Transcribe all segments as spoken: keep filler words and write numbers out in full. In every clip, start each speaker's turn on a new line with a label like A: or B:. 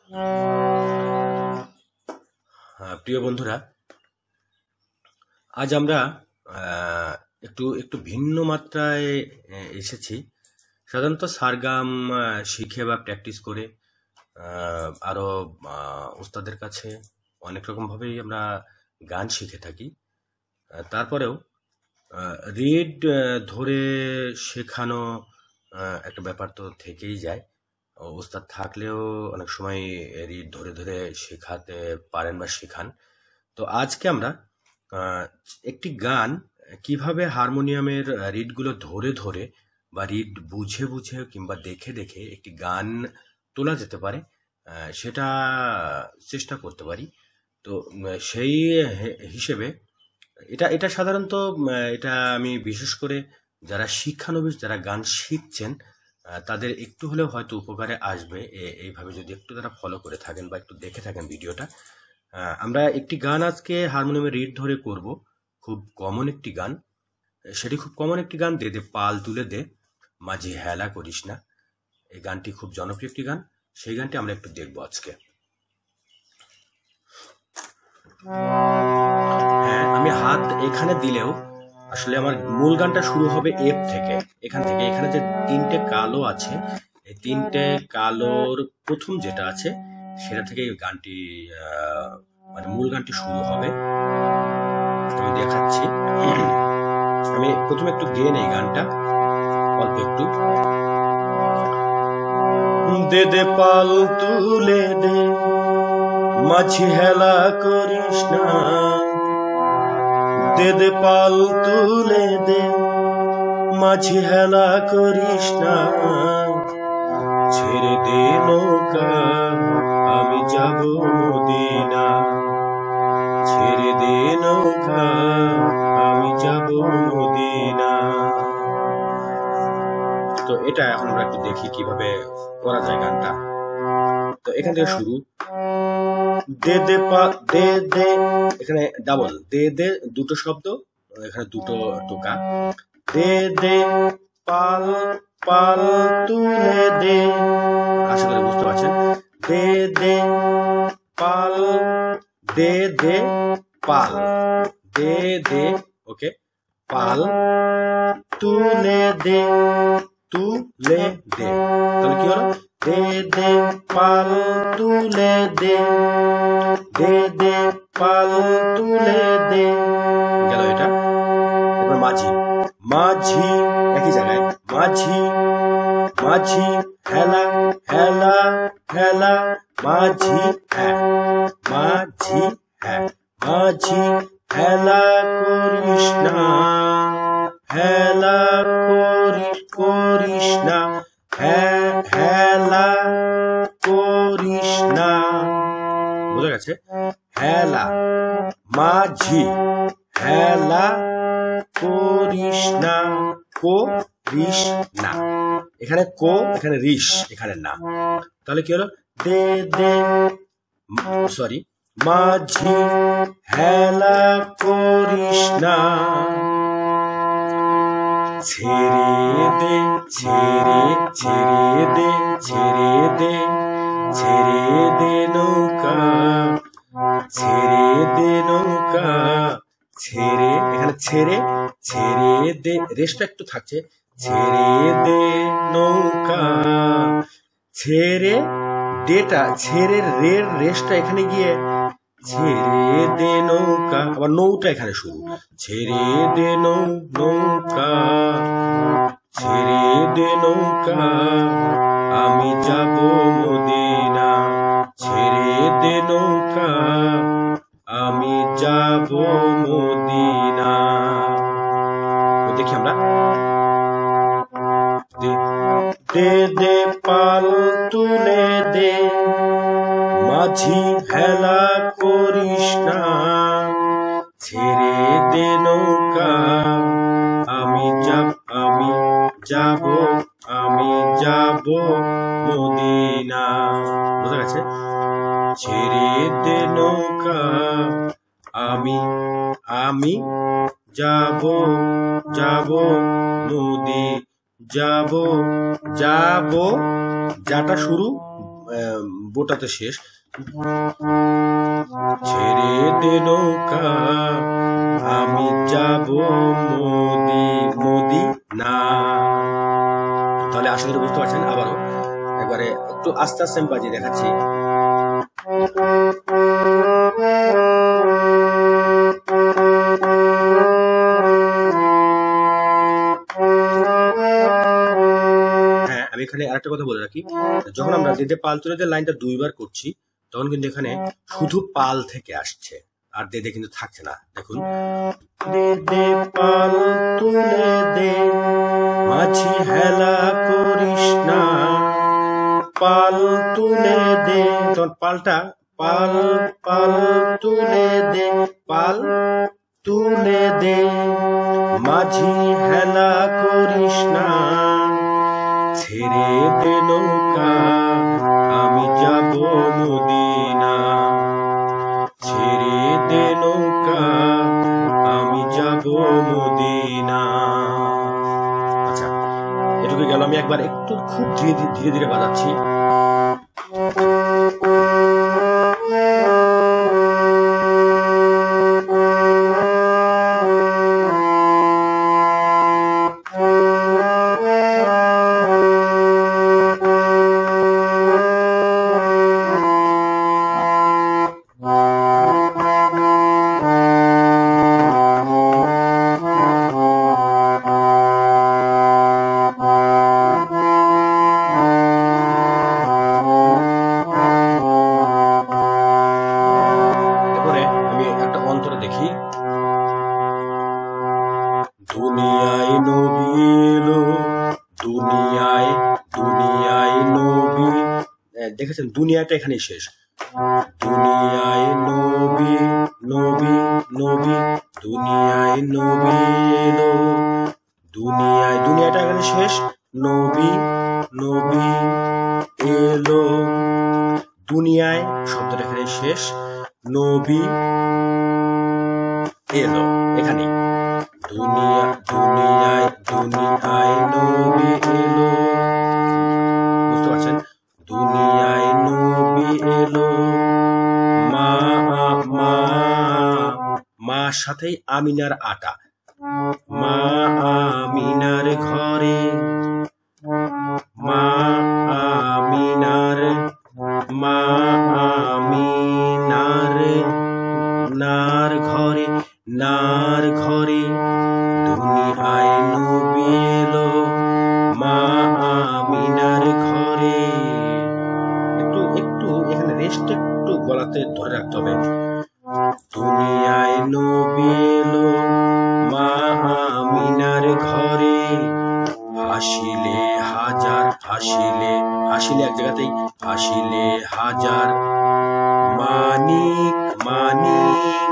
A: প্রিয় বন্ধুরা, আজ আমরা একটু একটু ভিন্ন মাত্রায় এসেছি। সাধারণত সারগাম শিখে বা প্র্যাকটিস করে আরও ওস্তাদের কাছে অনেক রকমভাবেই আমরা গান শিখে থাকি। তারপরেও রিড ধরে শেখানো একটা ব্যাপার তো থেকেই যায়। ওস্তাদ থাকলেও অনেক সময় রিড ধরে ধরে শেখাতে পারেন বা শেখান। তো আজকে আমরা একটি গান কিভাবে হারমোনিয়ামের রিডগুলো ধরে ধরে বা রিড বুঝে বুঝে কিংবা দেখে দেখে একটি গান তোলা যেতে পারে সেটা চেষ্টা করতে পারি। তো সেই হিসেবে এটা এটা সাধারণত এটা আমি বিশেষ করে যারা শিক্ষানবিশ, যারা গান শিখছেন তাদের একটু হলেও হয়তো উপকারে আসবে এইভাবে যদি একটু তারা ফলো করে থাকেন বা একটু দেখে থাকেন ভিডিওটা। আমরা একটি গান আজকে হারমোনিয়ামে রিড ধরে করব, খুব কমন একটি গান। সেটি খুব কমন একটি গান, দে দে পাল তুলে দে মাঝি হেলা করিস না। এই গানটি খুব জনপ্রিয় একটি গান, সেই গানটি আমরা একটু দেখবো আজকে। হ্যাঁ, আমি হাত এখানে দিলেও আসলে আমার মূল গানটা শুরু হবে এফ থেকে, এখান থেকে। এখানে যে তিনটে কালো আছে, এই তিনটে কালোর প্রথম যেটা আছে সেটা থেকে গানটি মানে মূল গানটি শুরু হবে। আমি দেখাচ্ছি। আমি প্রথমে একটু গেয়ে নেই গানটা, অল্প একটু। দে দে পাল তুলে দে মাঝি হেলা করিস না, দে দে পাল তুলে দে মাঝি হেলা করিস না, ছেড়ে দে নৌকা আমি যাব মদিনা, ছেড়ে দে নৌকা আমি যাব মদিনা। তো এটা এখন আমরা একটু দেখি কিভাবে করা যায় গানটা। তো এখান থেকে শুরু, দে দে পা দে দে, এখানে ডাবল দে দে, দুটো শব্দ, এখানে দুটো টোকা। দে দে পাল পাল তুলে দে, আশা করি বুঝতে পারছেন। দে দে পাল, দে দে পাল, দে দে, ওকে, পাল তুলে দে, তুলে দে, তাহলে কি হলো? দে দে পাল তুলে দে, দে দে পাল তুলে দে, গেল এটা। এবার মাঝি, মাঝি একই জায়গায়, মাঝি মাঝি হেলা হেলা হেলা, মাঝি হ্যাঁ, মাঝি হ্যাঁ, মাঝি হেলা করিস না, হেলা করিস করিস না, হ্যাঁ হেলা করিস না। বোঝা গেছে? হেলা মাঝি হেলা করিস না, করিস না, এখানে কো, এখানে রিস, এখানে না। তাহলে কি হলো? দে দে, সরি, মাঝি হেলা করিস না, ছেড়ে দে ছেড়ে ছেড়ে দে ছেড়ে দে ছেড়ে দে নৌকা, ছেড়ে দে নৌকা, ছেড়ে, এখানে ছেড়ে ছেড়ে দে, রেশটা একটু থাকছে, ছেড়ে দে নৌকা, ছেড়ে দেটা, ছেড়ে রের রেশটা এখানে গিয়ে ছেড়ে দে নৌকা, আবার নৌটা এখানে শুরু, ছেড়ে দে নৌ নৌকা, ছেড়ে দে নৌকা আমি যাব মদিনা, ছেড়ে দে নৌকা আমি যাব মদিনা। দেখি আমরা, দে দে পাল তুলে দে মাঝি হেলা করিস না, ছেড়ে দে নৌকা আমি যাব আমি যাব আমি যাব মদিনা। বোঝা গেছে? ছেড়ে দে নৌকা আমি আমি যাব যাব নদী যাব যাব, যাটা শুরু বোটাতে শেষ। ছেড়ে দে নৌকা আমি যাব মোদি মোদি না। তাহলে আশা করি বুঝতে পারছেন। আবারও একবারে একটু আস্তে আস্তে আমি বাজিয়ে দেখাচ্ছি। হ্যাঁ, আমি এখানে আরেকটা কথা বলে রাখি, যখন আমরা দে দে পাল তুলে দে লাইনটা দুইবার করছি তখন কিন্তু এখানে শুধু পাল থেকে আসছে, আর দে দে কিন্তু থাকছে না। দেখুন, দে দে পাল তুলে দে মাঝি হেলা করিস না, পাল তুলে দে, তখন পালটা পাল পাল তুলে দে, পাল তুলে দে মাঝি হেলা করিস না, ছেড়ে দে নৌকা আমি যাব মদিনা, ছেড়ে দে নৌকা আমি যাব মদিনা। আচ্ছা, এটুকু গেল। আমি একবার একটু খুব ধীরে ধীরে ধীরে বাজাচ্ছি। দেখি, দুনিয়ায় নবী এলো, দুনিয়ায় দুনিয়ায় নবী, দেখেছেন দুনিয়াটা এখানেই শেষ। দুনিয়ায় নবী নবী নবী, দুনিয়ায় নবী এলো, দুনিয়ায় দুনিয়াটা এখানে শেষ, নবী নবী এলো, দুনিয়ায় শব্দটা এখানে শেষ, নবী এলো এখানে, দুনিয়া দুনিয়ায় দুনিয়ায় নবী এলো, বুঝতে পারছেন? দুনিয়ায় নবী এলো, মা মা মার সাথেই আমিনার আটা, মা আমিনার ঘরে, মা আমিনার, মা আমিনার নার ঘরে, নার ঘরে দুনিয়ায় নবী এলো, মা আমিনার ঘরে। একটু একটু এখানে রেস্ট একটু গলাতে ধরে রাখতে হবে। দুনিয়ায় নবী এলো, মা আমিনার ঘরে, হাসিলে হাজার, হাসিলে হাসিলে এক জায়গাতেই, হাসিলে হাজার, মানিক মানিক,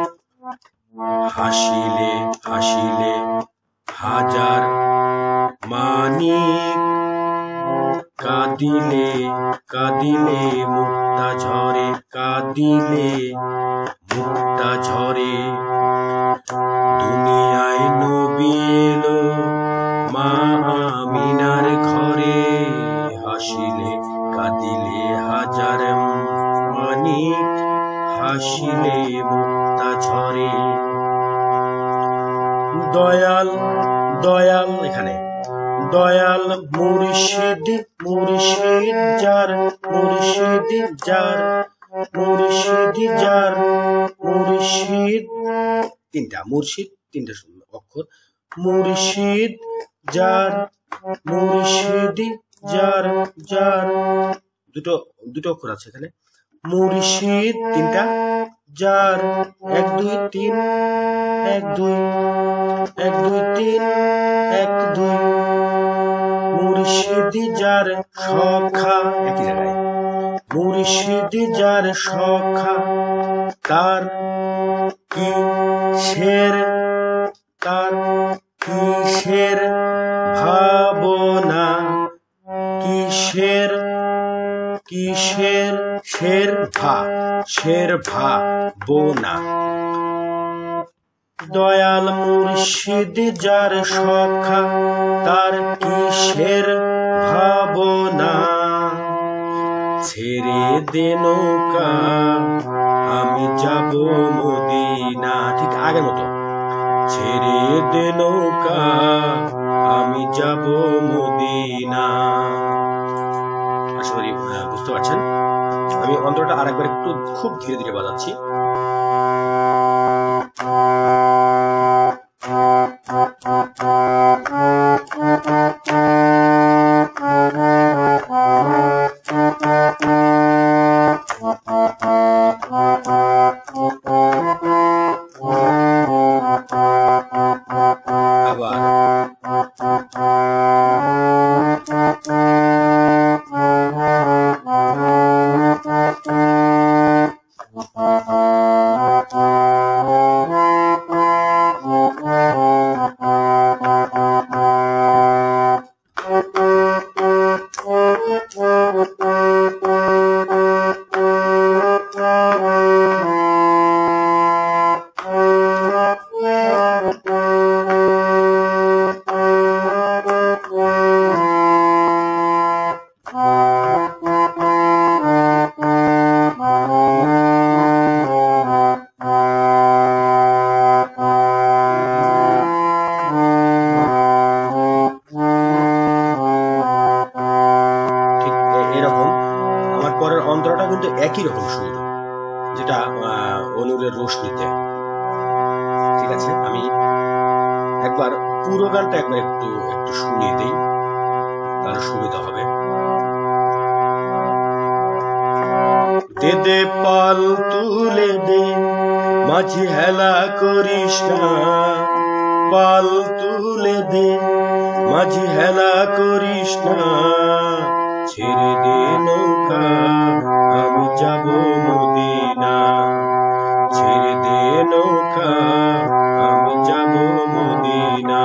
A: হাসিলে হাসিলে হাজার মানিক, কাঁদিলে কাঁদিলে মুক্তা ঝরে, কাঁদিলে মুক্তা ঝরে, দুনিয়ায় নবী এলো, মা আমিনার ঘরে, হাসিলে কাঁদিলে হাজার মানিক, হাসিলে মুক্তা ঝরে। দয়াল দয়াল এখানে দয়াল মুর্শিদ, মুর্শিদ যার, মুর্শিদ যার, মুর্শিদ যার, মুর্শিদ তিনটা, মুর্শিদ তিনটা অক্ষর, মুর্শিদ যার, মুর্শিদ যার, যার দুটো দুটো অক্ষর আছে এখানে, মুর্শিদ তিনটা, যার এক দুই তিন, এক দুই এক দুই তিন, এক দুই, মুর্শিদ যার সখা, একই জায়গায়, মুর্শিদ যার সখা, তার কিসের, তার কিসের ভাবনা, কিসের কিসের শের ভা, শের ভা বোনা, দয়াল মুর্শিদ যার সখা, তার কিসের ভাবনা, ছেড়ে দে নৌকা আমি যাব মদিনা। ঠিক আগের মতো, ছেড়ে দে নৌকা আমি যাব মদিনা। আশা করি বুঝতে পারছেন। আমি অন্তরটা আরেকবার একটু খুব ধীরে ধীরে বাজাচ্ছি। পরের অন্তরটা কিন্তু একই রকম সুর, যেটা অনুরের রোশনিতে। ঠিক আছে, আমি একবার পুরো গানটা একবার একটু একটু শুনিয়ে দেই, তাহলে সুবিধা হবে। দে দে পাল তুলে দে মাঝি হেলা করিস না, পাল তুলে দে মাঝি হেলা করিস না, ছেড়ে দে নৌকা আমি যাব মদিনা, ছেড়ে দে নৌকা আমি যাব মদিনা।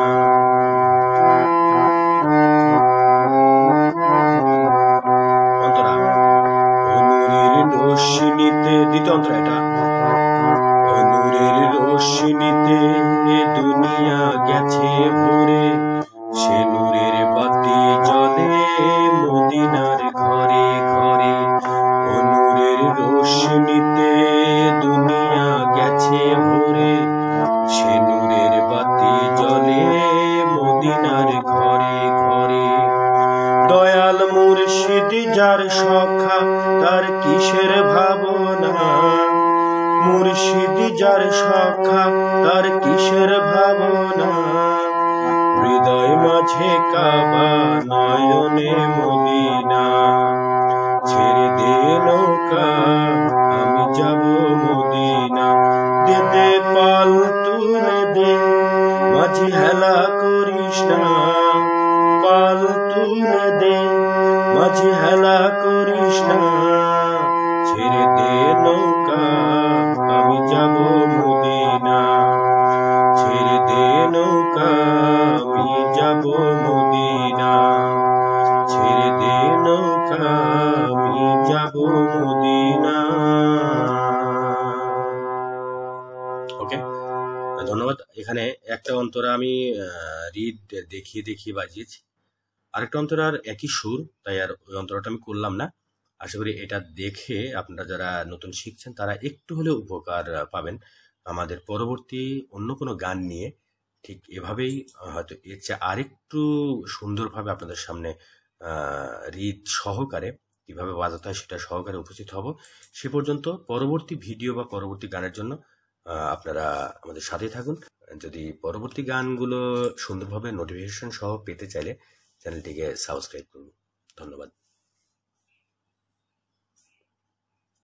A: অন্তরা অনুরের রশ্মিতে, দ্বিতীয় অন্তরা এটা, অনুরের রশ্মিতে এ দুনিয়া গেছে ভরে, সে নূরের বাতি জ্বলে মদিনার ঘরে ঘরে, অনুরের রশ্মিতে দুনিয়া গেছে ভরে, সে নূরের বাতি জ্বলে মদিনার ঘরে ঘরে। দয়াল মুর্শিদ যার সখা তার কিসের ভাবনা, মুর্শিদ যার সখা তার কিসের ভাবনা, হৃদয় মাঝে কাবা নয়নে মদিনা, ছেড়ে দে নৌকা আমি যাব মদিনা, দে দে পাল তুলে দে মাঝি হেলা করিস না, পাল তুলে দে মাঝি হেলা করিস না, ছেড়ে দে নৌকা আমি যাব মদিনা, ছেড়ে দে নৌকা আমি যাব মদিনা, ছেড়ে দে নৌকা আমি যাব মদিনা। ওকে, ধন্যবাদ। এখানে একটা অন্তরা আমি রিড দেখিয়ে দেখিয়ে বাজিয়েছি, আরেকটা অন্তরার একই সুর, তাই আর ওই অন্তরাটা আমি করলাম না। আশা করি এটা দেখে আপনারা যারা নতুন শিখছেন তারা একটু হলেও উপকার পাবেন। আমাদের পরবর্তী অন্য কোনো গান নিয়ে ঠিক এভাবেই হয়তো এর চেয়ে আরেকটু সুন্দরভাবে আপনাদের সামনে রিড সহকারে কিভাবে বাজাতে হয় সেটা সহকারে উপস্থিত হব। সে পর্যন্ত পরবর্তী ভিডিও বা পরবর্তী গানের জন্য আপনারা আমাদের সাথে থাকুন। যদি পরবর্তী গানগুলো সুন্দরভাবে নোটিফিকেশন সহ পেতে চাইলে চ্যানেলটিকে সাবস্ক্রাইব করুন। ধন্যবাদ।